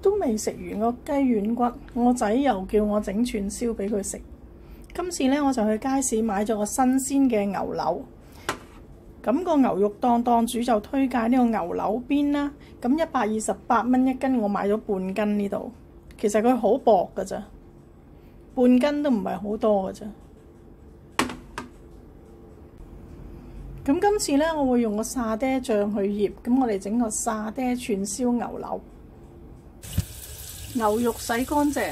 都未食完個雞軟骨，我仔又叫我整串燒俾佢食。今次呢，我就去街市買咗個新鮮嘅牛柳。咁個牛肉檔主就推介呢個牛柳邊啦。咁128蚊1斤，我買咗半斤呢度。其實佢好薄㗎咋，半斤都唔係好多㗎咋。咁今次呢，我會用個沙爹醬去醃。咁我哋整個沙爹串燒牛柳。牛肉洗乾淨，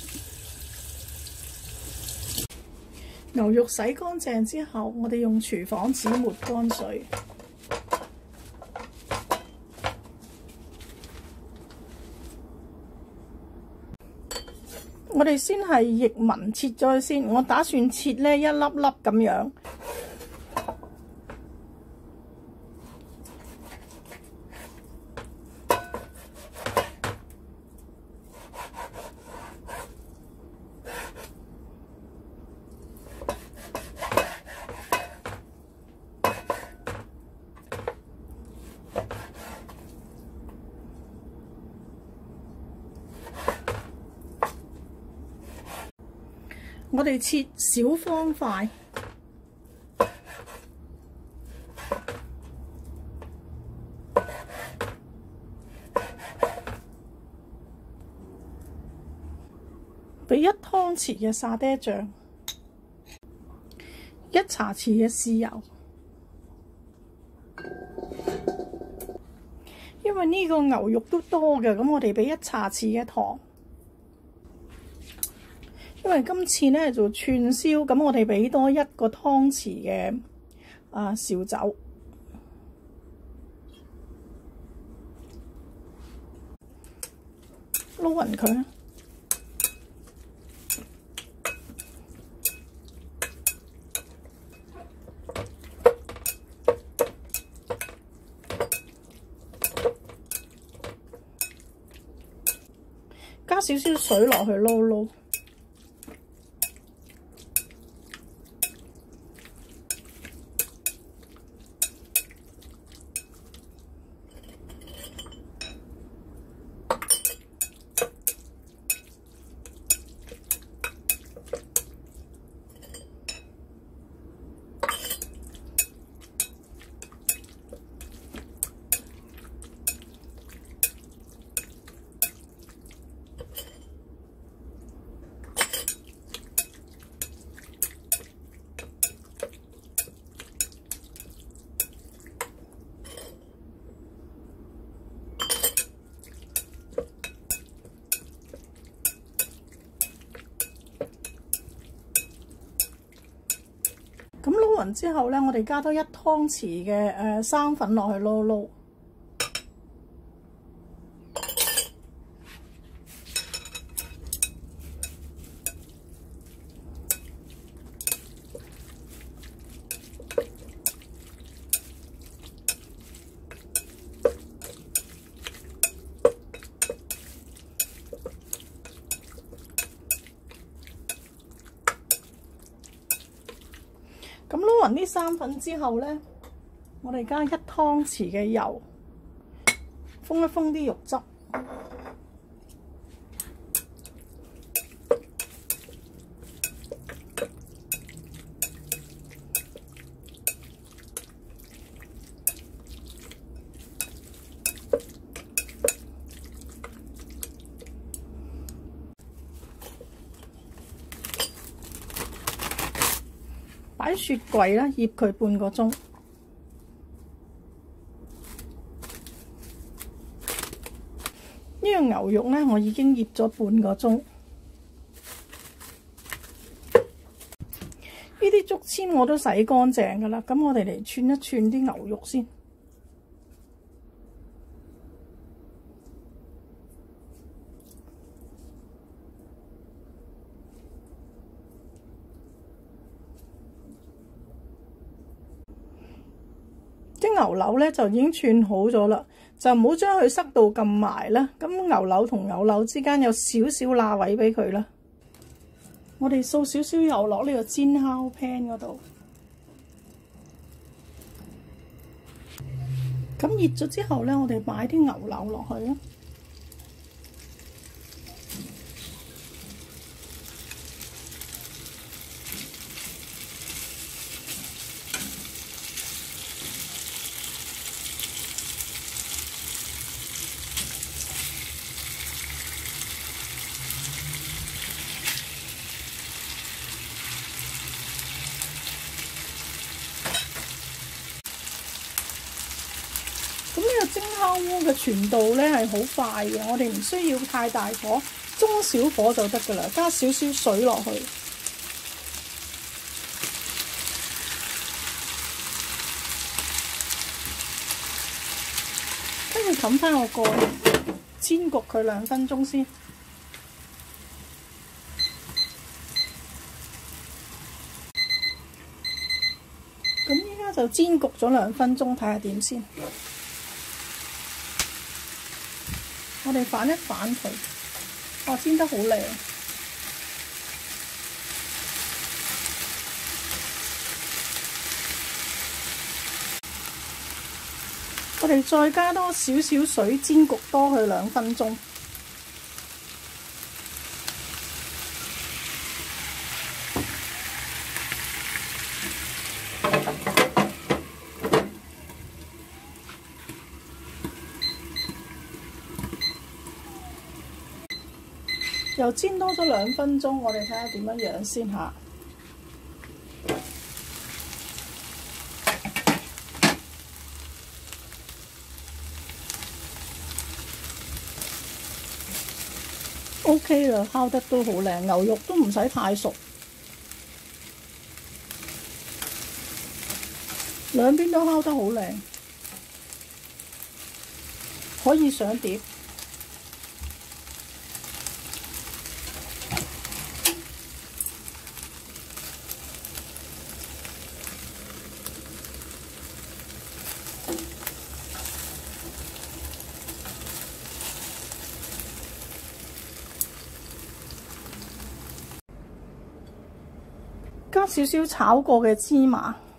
牛肉洗乾淨之後，我哋用廚房紙抹乾水。我哋先係翼紋切咗佢先，我打算切呢一粒粒咁樣。我哋切小方塊，俾1湯匙嘅沙爹醬，1茶匙嘅豉油。因為呢個牛肉都多嘅，咁我哋俾1茶匙嘅糖。因為今次呢做串燒，咁我哋俾多1個湯匙嘅紹酒，撈勻佢。加少少水落去撈撈。咁撈勻之後呢，我哋加多1湯匙嘅生粉落去撈撈。咁撈勻啲生粉之後呢，我哋加1湯匙嘅油，封一封啲肉汁。擺雪櫃啦，醃佢半個鐘。呢個牛肉呢，我已經醃咗半個鐘。呢啲竹籤我都洗乾淨㗎啦，咁我哋嚟串一串啲牛肉先。啲牛柳呢就已經串好咗啦，就唔好將佢塞到咁埋啦。咁牛柳同牛柳之間有少少罅位俾佢啦。我哋掃少少油落呢個煎烤 pan 嗰度，咁熱咗之後呢，我哋擺啲牛柳落去啦。 烤鍋嘅傳導咧係好快嘅，我哋唔需要太大火，中小火就得㗎啦，加少少水落去。跟住冚翻個蓋，煎焗佢2分鐘先。咁依家就煎焗咗2分鐘，睇下點先。我哋反一反佢，哇！煎得好靚。我哋再加多少少水，煎焗多佢2分鐘。又煎多咗2分鐘，我哋睇下點樣先嚇。OK 啦，烤得都好靚，牛肉都唔使太熟，兩邊都烤得好靚，可以上碟。加少少炒過嘅芝麻。